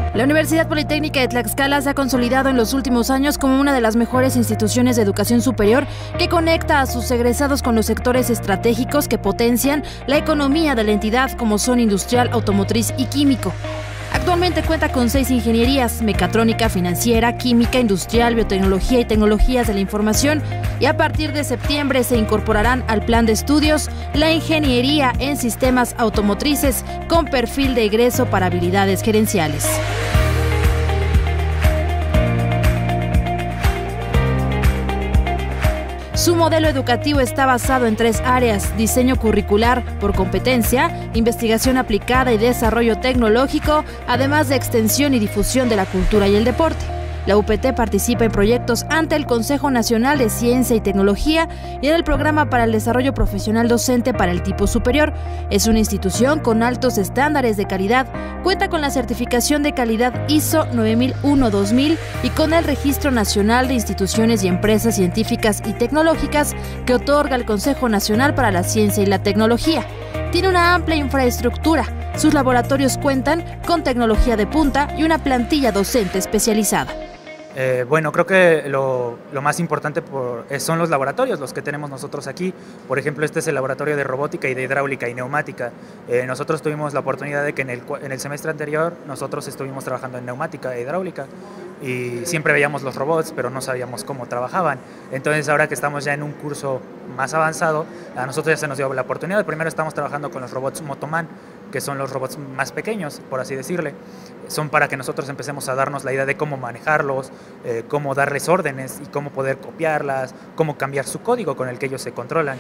La Universidad Politécnica de Tlaxcala se ha consolidado en los últimos años como una de las mejores instituciones de educación superior que conecta a sus egresados con los sectores estratégicos que potencian la economía de la entidad, como son industrial, automotriz y químico. Actualmente cuenta con 6 ingenierías: mecatrónica, financiera, química, industrial, biotecnología y tecnologías de la información, y a partir de septiembre se incorporarán al plan de estudios la ingeniería en sistemas automotrices con perfil de egreso para habilidades gerenciales. Su modelo educativo está basado en 3 áreas: diseño curricular por competencia, investigación aplicada y desarrollo tecnológico, además de extensión y difusión de la cultura y el deporte. La UPT participa en proyectos ante el Consejo Nacional de Ciencia y Tecnología y en el Programa para el Desarrollo Profesional Docente para el Tipo Superior. Es una institución con altos estándares de calidad, cuenta con la certificación de calidad ISO 9001-2000 y con el Registro Nacional de Instituciones y Empresas Científicas y Tecnológicas que otorga el Consejo Nacional para la Ciencia y la Tecnología. Tiene una amplia infraestructura. Sus laboratorios cuentan con tecnología de punta y una plantilla docente especializada. Bueno, creo que lo más importante son los laboratorios, los que tenemos nosotros aquí. Por ejemplo, este es el laboratorio de robótica y de hidráulica y neumática. Nosotros tuvimos la oportunidad de que en el semestre anterior nosotros estuvimos trabajando en neumática e hidráulica y siempre veíamos los robots, pero no sabíamos cómo trabajaban. Entonces, ahora que estamos ya en un curso más avanzado, a nosotros ya se nos dio la oportunidad. Primero estamos trabajando con los robots Motoman, que son los robots más pequeños, por así decirle. Son para que nosotros empecemos a darnos la idea de cómo manejarlos, cómo darles órdenes y cómo poder copiarlas, cómo cambiar su código con el que ellos se controlan.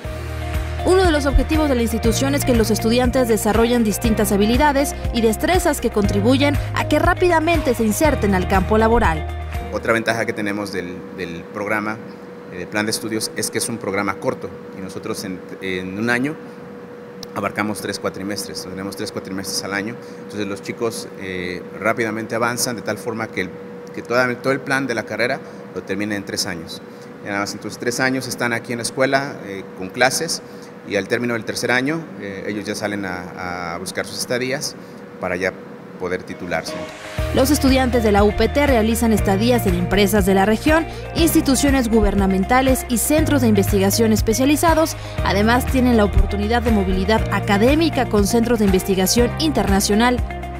Uno de los objetivos de la institución es que los estudiantes desarrollen distintas habilidades y destrezas que contribuyen a que rápidamente se inserten al campo laboral. Otra ventaja que tenemos del programa, del plan de estudios, es que es un programa corto y nosotros en un año abarcamos 3 cuatrimestres, tenemos 3 cuatrimestres al año. Entonces los chicos rápidamente avanzan de tal forma que todo el plan de la carrera lo terminen en 3 años. Y nada más, entonces 3 años están aquí en la escuela con clases, y al término del tercer año ellos ya salen a buscar sus estadías para ya poder titularse. Los estudiantes de la UPT realizan estadías en empresas de la región, instituciones gubernamentales y centros de investigación especializados. Además, tienen la oportunidad de movilidad académica con centros de investigación internacional.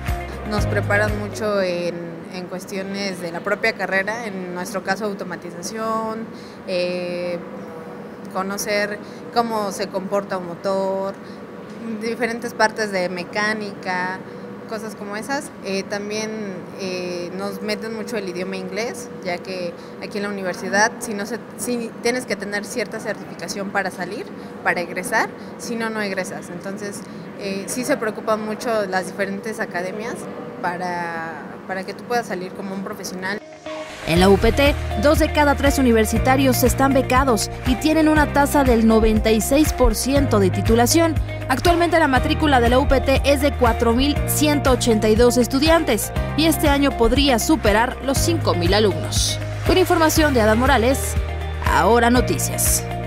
Nos preparan mucho en cuestiones de la propia carrera, en nuestro caso automatización, conocer cómo se comporta un motor, diferentes partes de mecánica, cosas como esas. También nos meten mucho el idioma inglés, ya que aquí en la universidad si tienes que tener cierta certificación para salir, para egresar, si no, no egresas. Entonces sí se preocupan mucho las diferentes academias para que tú puedas salir como un profesional. En la UPT, 2 de cada 3 universitarios están becados y tienen una tasa del 96% de titulación. Actualmente la matrícula de la UPT es de 4.182 estudiantes y este año podría superar los 5.000 alumnos. Con información de Adán Morales, Ahora Noticias.